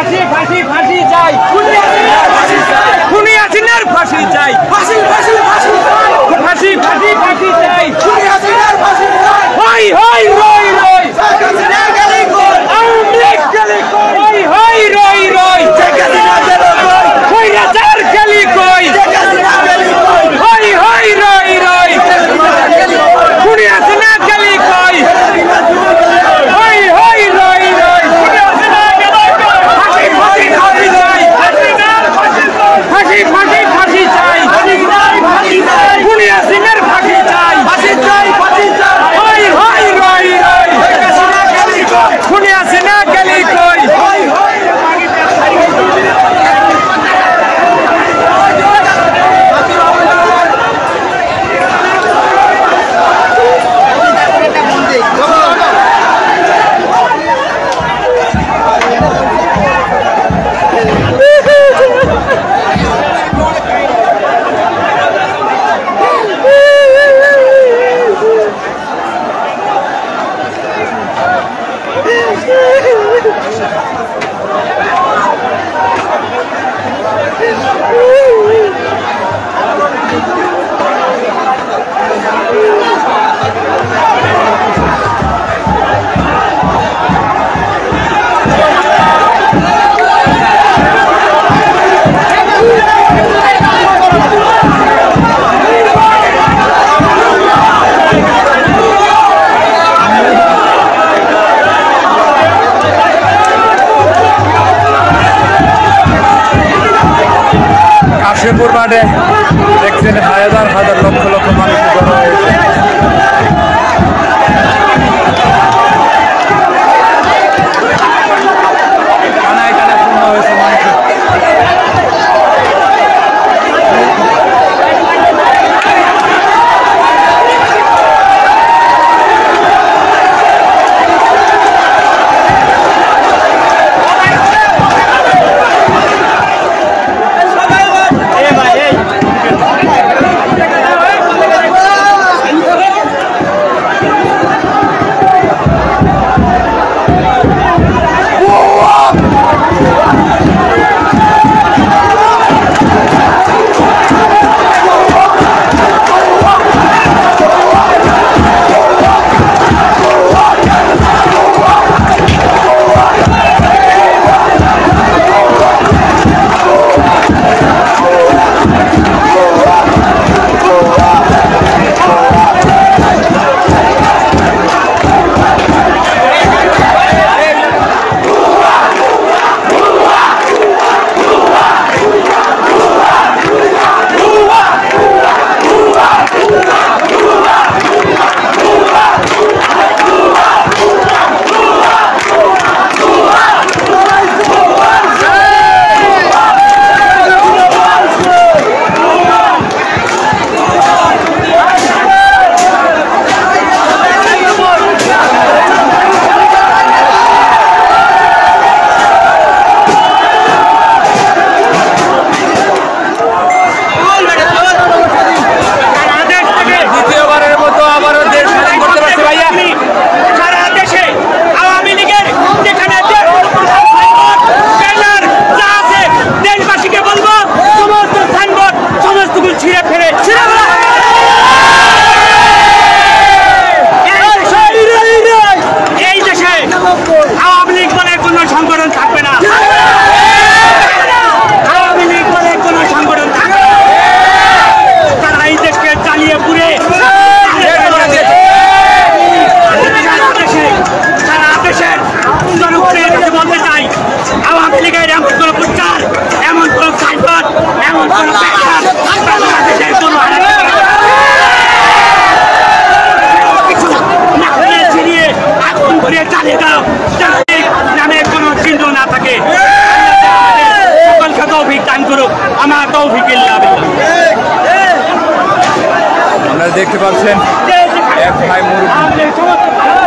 ফাঁসি ফাঁসি ফাঁসি চাই, খুনি হাসিনার ফাঁসি চাই, ফাঁসি ফাঁসি ফাঁসি ফাঁসি ফাঁসি ফাঁসি চাই, খুনি হাসিনার ফাঁসি চাই। হই হই রই রই আওয়ামী লীগ গেলি কই, হই রই রই কইরাচার গেলি কই, হই হই রই রই খুনি হাসিনা গেলি কই, হই হই রই রই ফাঁসি ফাঁসি ফাঁসি চাই, ফাঁসি ফাঁসি ফাঁসি চাই, খুনি হাসিনার ফাঁসি চাই, হই হই রই রই খুনি হাসিনা গেলি কই। কাশীপুর মাঠে দেখছেন হাজার হাজার লক্ষ লক্ষ মানুষ জড়ো হয়েছে। কানায় কানায় পূর্ণ হয়েছে মানুষ। দেখতে পাচ্ছেন এক ভাই মুরব্বী